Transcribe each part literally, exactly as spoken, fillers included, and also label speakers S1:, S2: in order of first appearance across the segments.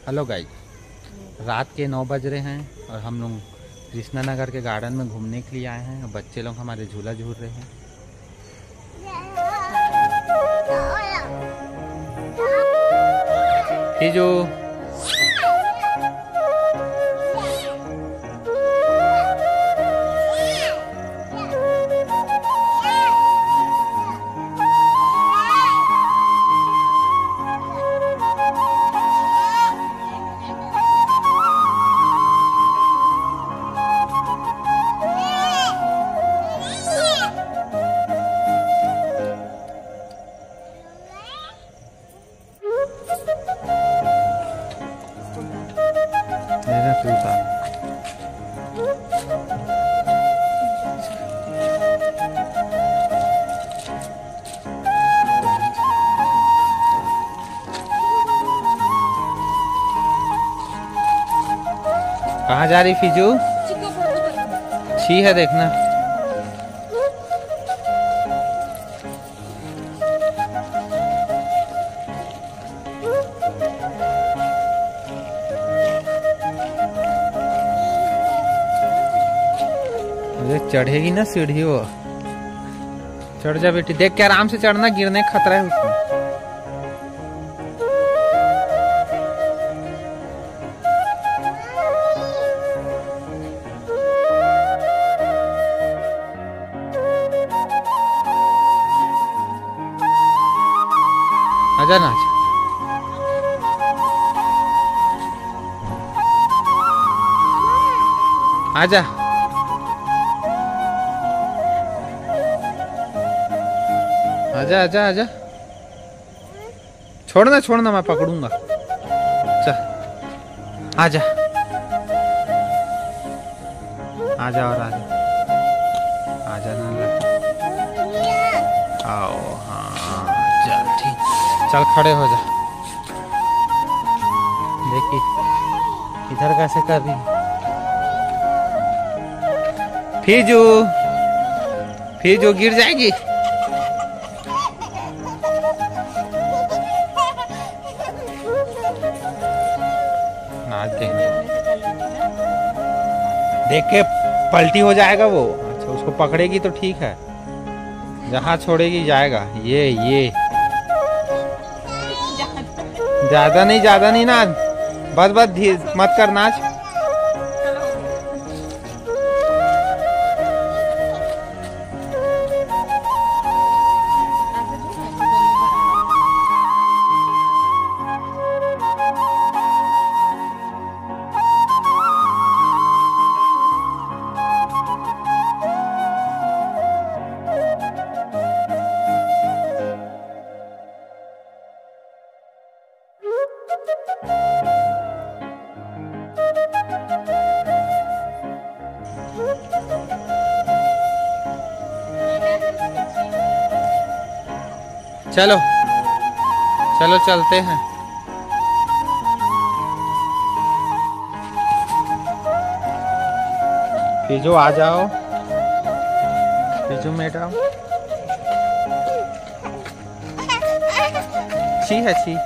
S1: Hello guys, रात के नौ बज रहे हैं और हम लोग कृष्णा नगर के गार्डन में घूमने के लिए आए हैं। बच्चे लोग हमारे झूला झूल रहे हैं। ये जो मेरा तूता कहाँ जा रही फिजू? छी है देखना। चढ़ेगी ना सीढ़ी वो। चढ़ जा बेटी, देख के आराम से चढ़ना, गिरने का खतरा है उसमें। आजा ना, आजा। आजा आजा आजा, छोड़ना छोड़ना, मैं पकड़ूंगा। चल आजा आजा और आजा आजा ना लग। आओ हाँ, चल ठीक, चल खड़े हो जा। देखी इधर कैसे कर रही फिजू? फिजू गिर जाएगी। देख के पलटी हो जाएगा वो। अच्छा, उसको पकड़ेगी तो ठीक है, जहाँ छोड़ेगी जाएगा। ये ये ज्यादा नहीं, ज्यादा नहीं नाच, बस बस धीरे मत कर नाच। चलो चलो चलते हैं। फिजू आ जाओ, फिजू मैडम। छी है छी।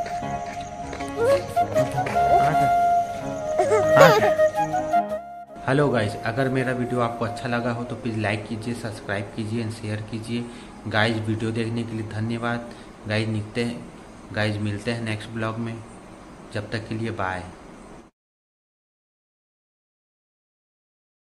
S1: हेलो गाइज, अगर मेरा वीडियो आपको अच्छा लगा हो तो प्लीज़ लाइक कीजिए, सब्सक्राइब कीजिए एंड शेयर कीजिए। गाइज वीडियो देखने के लिए धन्यवाद। गाइज निकते हैं गाइज मिलते हैं नेक्स्ट ब्लॉग में। जब तक के लिए बाय।